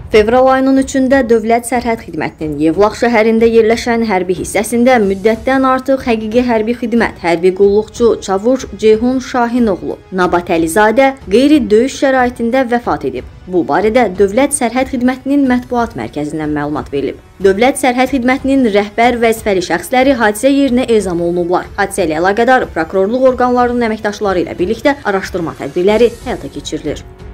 Fevral ayının 3-də Dövlət Sərhəd Xidmətinin Yevlax şəhərində yerləşən hərbi hissəsində müddətdən artıq həqiqi hərbi xidmət, hərbi qulluqçu Çavuş Ceyhun Şahinoğlu Nabat Əlizadə qeyri-döyüş şəraitində vəfat edib. Bu barədə Dövlət Sərhəd Xidmətinin mətbuat mərkəzindən məlumat verilib. Dövlət Sərhəd Xidmətinin rəhbər vəzifəli şəxsləri hadisə yerinə ezam olunublar. Hadisə ilə əlaqədar prokurorluq orqanlarının əməkdaşları ilə birlikdə araşdırma tədbirləri həyata keçirilir.